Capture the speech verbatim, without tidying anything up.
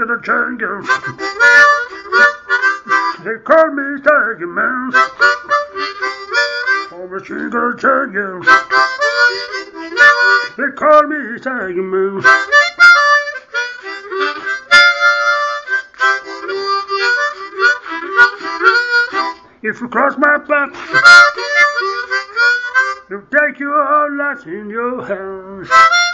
gonna change you. They call me Tiger Man. Oh, machine gonna change you. They call me Tiger Man. If you cross my path, you'll take your whole life in your hands.